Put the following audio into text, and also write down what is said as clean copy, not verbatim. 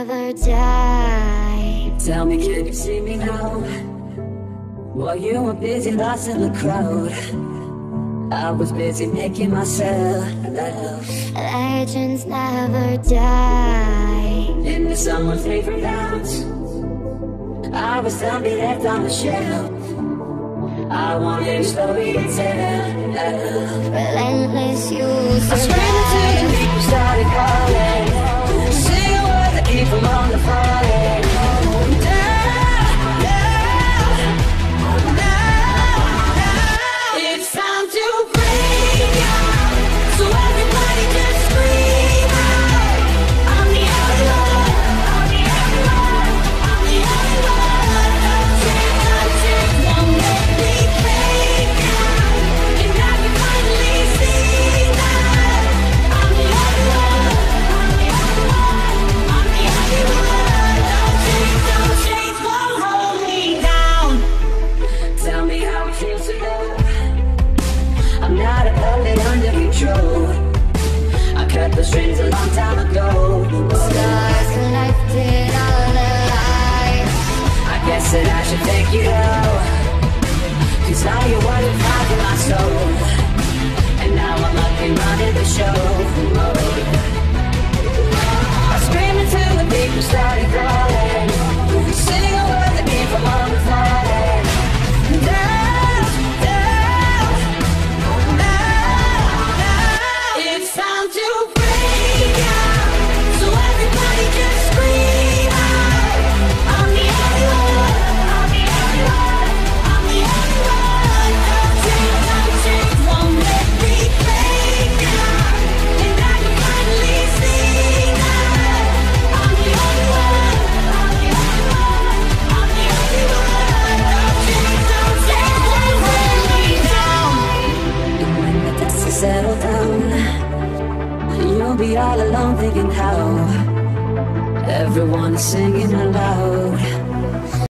never die. Tell me, can you see me now? While you were busy lost in the crowd, I was busy making myself love. Legends never die. Into someone's favorite house, I was done be left on the shelf. I wanted a story to tell. Relentless, you I screamed until the people started calling, sing a word to keep them on the falling. It's time to break out, so everybody just scream out. I'm the only one, I'm the only one, I'm the only one. Change won't let me break out, and now you finally see that I'm the only one, I'm the only one, I'm the only one. No change won't hold me down. Tell me how it feels to love. I'm not a puppet under control. I cut the strings a long time ago. stars collected all alive. I guess that I should thank you, cause now you're what it found in my soul. And now I'm up and running the show. I screamed until the people started crawling, sing a word that came from on the falling. It's time to break out, so everybody just scream out. I'm the only one, I'm the only one, I'm the only one. No change won't let me break out, and now you finally see that I'm the only one, I'm the only one, I'm the only one. No change won't hold me down. And when the dust is settled down, you'll be all alone thinking how everyone is singing aloud.